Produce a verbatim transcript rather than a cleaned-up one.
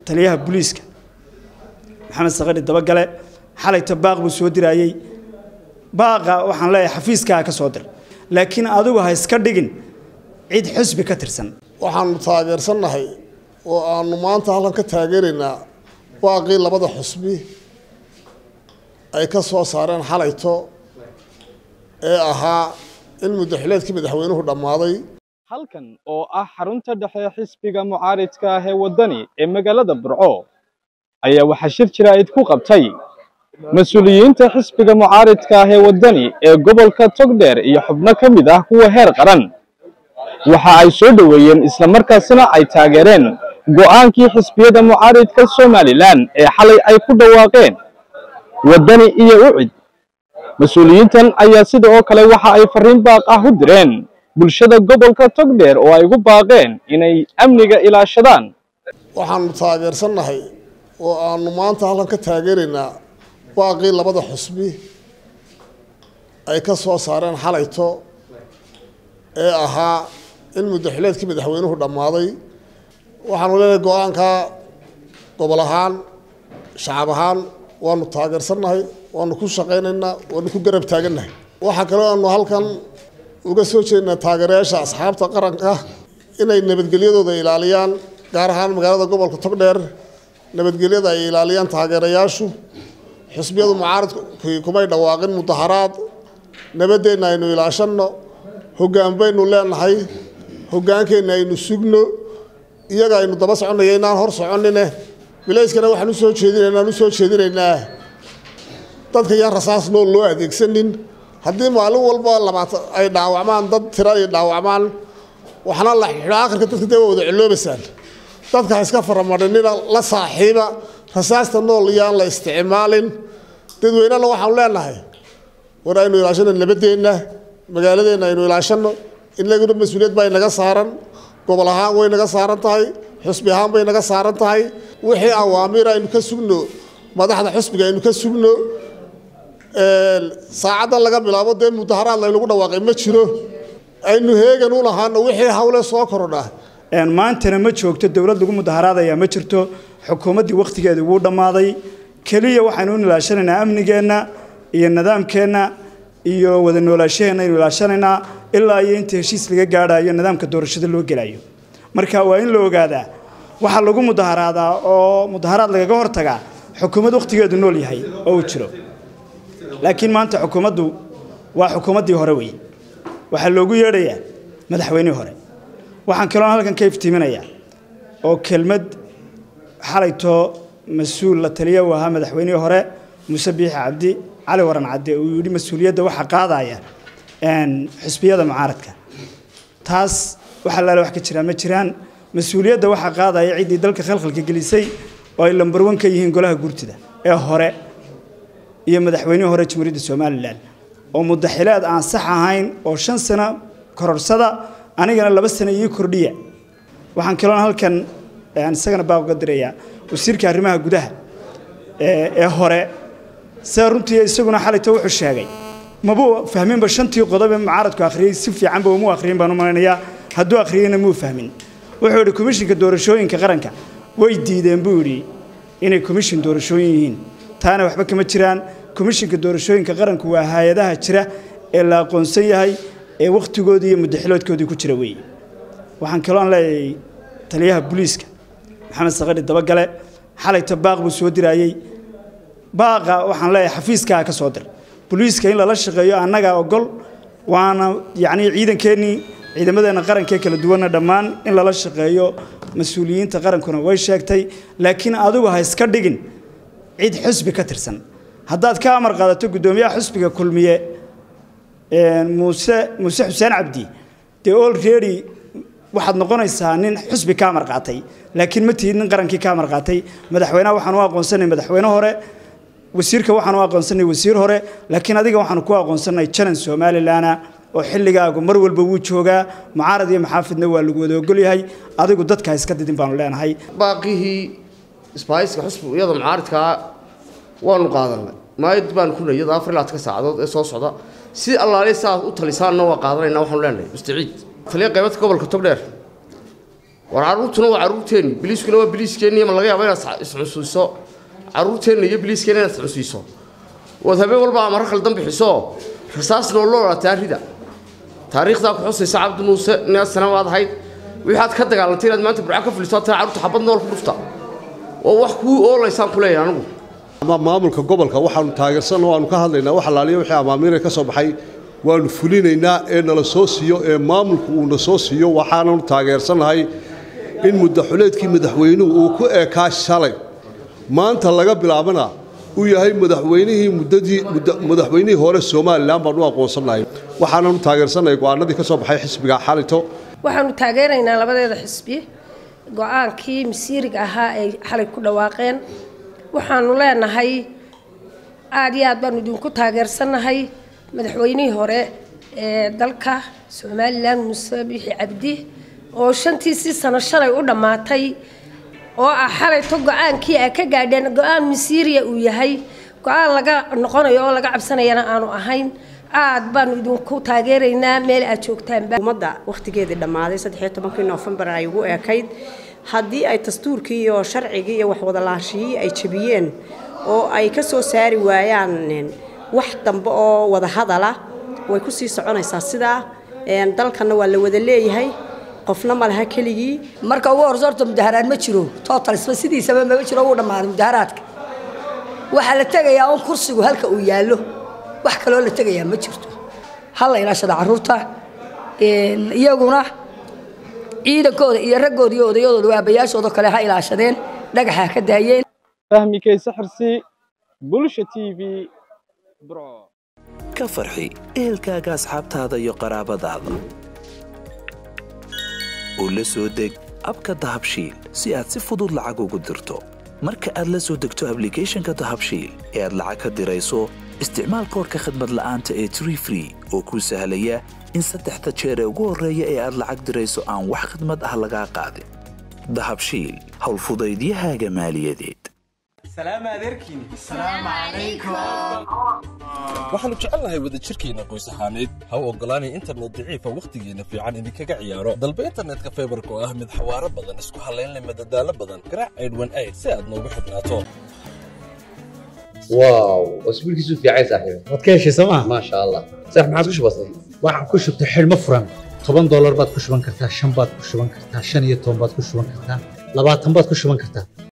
taliyaha booliiska maxamed saqadi dabagale xalayta baaq buu soo dirayay baaqa waxaan leeyahay xafiiska ka soo dir laakiin adigu ha iska dhigin cid xisbi ka tirsan waxaan taageersanahay oo aanu maanta halkan ka taageeraynaa baaqii labada xisbi ay ka soo saareen xalayto ee ahaa in muddaxileedkii madaxweynuhu dhammaaday halkan oo ah xarunta dhexe xisbiga mucaaridka ah ee wadani ee magaalada Burco ayaa waxa shir jiraa'id ku qabtay mas'uuliyiinta xisbiga mucaaridka ah ee wadani ee gobolka Togdheer iyo xubno ka mid ah kuwa heer qaran waxa ay soo dhaweeyeen isla markaasina ay taageereen go'aankii xisbiyada mucaaridka Soomaaliland ee xalay ay ku dhawaaqeen wadani iyo ucid mas'uuliyiintan ayaa sidoo kale waxa ay fariin baaq ah u direen bulshada gobolka Togdheer oo ay ugu baaqeen inay amniga ilaashadaan waxaan taageersanahay oo aanu maanta halkan ka taageeraynaa baaqii labada xisbi ay ka soo saareen xalayto ee ahaa in muddaxileedkii madaxweynuhu dhammaaday waxaanu leenahay go'aanka gobol ahaan shacab ahaan waanu taageersanahay waanu ku shaqaynaynaa waanu ku garab taagannahay waxa kale oo aanu halkan uga soo jeednaa taageerayaasha asxaabta qaranka inay nabadgelyadooda ilaaliyaan gaar ahaan magaalada gobolka Togdheer nabadgelyada ay ilaaliyaan taageerayaashu xisbiyadu mucaaradku kumay dhawaaqin mudaharaad nabadeena aynu ilaashano hoggaan baynu leenahay hoggaankeena aynu sugno iyaga aynu daba soconayay inaan hor soconine bilayskana waxaan u soo jeedinaynaa u soo jeedinaynaa dadka yar rasaas loo loo adeegsanin haddii maalin walba labaatan ay dhaawacmaan dad tira ay dhaawacmaan waxna la xidhaa akhirka dadka dee wada ciloobaysaan dadka iska faramadhinina la saaxiiba rasaasta nool iyaan la isticmaalin dadweynena waxaan leenahay war aynu ilaashano nabadeena magaaladeena aynu ilaashano inaguna mas'uuliyad baa inaga saaran gobol ahaan way naga saaran tahay xisbi ahaan bay naga saaran tahay wixii awaamiir aynu ka sugno madaxda xisbiga aynu ka sugno saacada laga bilaabo dee mudaharaad la lagu dhawaaqay ma jiro aynu heegan u lahaano wixii hawle soo korodha een maantana ma joogto dawlad lagu mudaharaadaya ma jirto xukuumadii waqtigeedu wuu dhamaaday kaliya waxaanu ilaashanaynaa amnigeena iyo nidaamkeena iyo wada noolaasheena inuu ilaashanaynaa ilaa iyo inta heshiis laga gaarayo nidaamka doorashada loo gelayo marka waa in la ogaadaa waxa lagu mudaharaadaa oo mudaharaad laga hortagaa xukuumad waqtigeedu nool yahay oo jiro laakiin maanta xukuumaddu waa xukuumadii hore weey waxa loogu yeedhayaa madaxweynihii hore waxaan kaloo halkan ka iftiiminayaa oo kelmad xalayto mas'uul la taliya waha madaxweynihii hore Muuse Biixi Cabdi cali waran cadde uu yiri mas'uuliyadda waxa qaadaya een xisbiyada mucaaradka taas waxa la wax ka jira ma jiraan mas'uuliyadda waxa qaadaya cidii dalka khalkhalka gelisay oo ay lambar one ka yihiin golaha gurtida ee hore iyo madaxweynihii hore Jamhuuriyadda Soomaaliland oo muddaxileed aan sax ahayn oo shan sano kororsada anigana laba sano ii kordhiya waxaan kaloo halkan aan isagana baaq uga dirayaa wasiirka arrimaha gudaha ee ee hore runtii isaguna xalayto wuxuu sheegay mabuu fahminba shantii qodob ee mucaaradku akhriyay si fiican baa uu akhriyin baan u maleynayaa hadduu akhriyayna muu fahmin wuxuu yiri komishinka doorashooyinka qaranka way diideen buu yiri inay komishin doorashooyin yihiin taana waxba kama jiraan komishinka doorashooyinka qaranku waa hay'adaha jira ee la aqoonsan yahay ee waqtigoodii iyo muddaxileedkoodii ku jira weey waxaan kaloo leeyahay taliyaha booliiska maxamed saqadi dabagale xalayta baaq buu soo dirayay baaqa waxaan leeyahay xafiiska ka soo dir booliiska in la shaqeeyo annaga ogol waana yaani ciidankeeni ciidamadeena qaranka kala duwan dhamaan in la shaqeeyo mas'uuliyiinta qarankuna way sheegtay laakiin adigu ha iska dhigin cid xisbi ka tirsan haddaad ka amar qaadato gudoomiyaha xisbiga kulmiye een Muuse Muuse Xuseen Cabdi de already waxaad noqonaysaa nin xisbi ka amar qaatay laakiin ma tihiin nin qarankii ka amar qaatay madaxweynaha waxaan u aqoonsanay madaxweyne hore wasiirka waxaan u aqoonsanay wasiir hore laakiin adiga waxaan ku aqoonsanay jalan Soomaaliland oo xilligaagu mar walba wuu joogaa mucaarad iyo maxaafidna waa lagu wada ogol yahay adigu dadka iska didin baan leenahay baaqihii isbahayska xisbiyada mucaaradka waanu qaadanay maayid baan ku leeyahay afar iyo labaatan saacadood ee soo socda si allaale saa u talisaanna waa qaadanayna waxaan leenahay mustaciid taliya qaybta gobolka Togdheer وعروتنا وعروتين بليسكنا وبليسكين يوم لقيا بين اسعسوسو عروتين iyo بليسكين inaad iscusuyso wadabe walba ama khal dambe xiso rasaas loo loo taarida taariikhda ku xusaysa Cabdi Muuse ina sanawaad hayd waxaad ka dagaalantay inaad maanta burca ka fuliso taariikhda xabad nool ku dhufta oo wax ku oolaysan ku leeyahay anigu ama maamulka gobolka waxaanu taageersanoo aanu ka hadlaynaa waxa laaliyo wixii amaamiir ka soo baxay waanu fulinaynaa ee nala soo siiyo ee maamulku uu na soo siiyo waxaanu taageersanahay in muddo xuleedkii madaxweynuhu uu ku eekaa shalay maanta laga bilaabana uu yahay madaxweynihii muddadii madaxweynihii hore Soomaaliland baan u aqoonsanahay waxaanu taageersanahay go'aanadii ka soo baxay xisbiga xalito waxaanu taageeraynaa labadeeda xisbi go'aankii masiiriga ahaa ay xalay ku dhawaaqeen waxaanu leenahay aad iyo aad baan idinku taageersanahay madaxweynihii hore ee dalka Soomaaliland Muuse Biixi Cabdi oo shantii sano shalay u dhamaatay oo ah xalay to go'aankii ay ka gaadheen go'aan masiiriya uu yahay go'aan laga noqonayo oo laga cabsanayana aanu ahayn aad baan idinku taageeraynaa meel aad joogtaan umada waqtigeedii dhamaaday saddex iyo tobankii November ay ugu eekayd haddii ay dastuurkii iyo sharcigii iyo wax wada laashiyay ay jabiyeen oo ay ka soo saari waayaan wax dambe oo wada hadala way ku sii soconaysaa sida een dalkana waa la wada leeyahay qofna ma laha keligii marka ugu horsorto mudaharaad ma jiro total isba sidiisaba ma jiro ugu dhamaado mudaharaadka waxa la tagayaa on kursigu halka uu yaalo wax kale oo la tagayaa ma jirto hal la ilaashada caruurta een iyaguna ciidankooda iyo ragooda iyo odayadooda waabayaashooda kale ha ilaashadeen dhagaxa ka daayeen fahmi kaysa xirsi bulsha T V bro ka farxi ehelkaaga asxaabtaada iyo qaraabadaada oo la soo deg abka dahabshiil si aad si fudud lacag ugu dirto marka aad la soo degto application-ka dahabshiil ee aad lacag ka dirayso isticmaal koodka khidmad la'aanta ee Tree Free oo kuu sahlaya in saddexda jeer ee ugu horreeya ee aad lacag dirayso aan wax khidmad ah laga qaadin dahabshiil hawl fudaydiyahaaga maaliyadeed سلام عليكم السلام عليكم waxaanu jecelnahay wada jirkeena qoys ahaaneed ha u ogolaanay internet daciifa waqtigeena fiican idin kaga ciyaaro dalba internetka fiberka oo ah mid xawaaro badan isku haleyn leh madadaalo badan garaac eight one eight si aad noogu xidhnaato واو اسبوع كيسو في عايز صاحبي wadkeeshi sama ما شاء الله صح ما عادش بسيط waxaan ku shubtay xilmo furan toban dollar baad ku shuban kartaa shan baad ku shuban kartaa shan iyo toban baad ku shuban kartaa labaatan baad ku shuban kartaa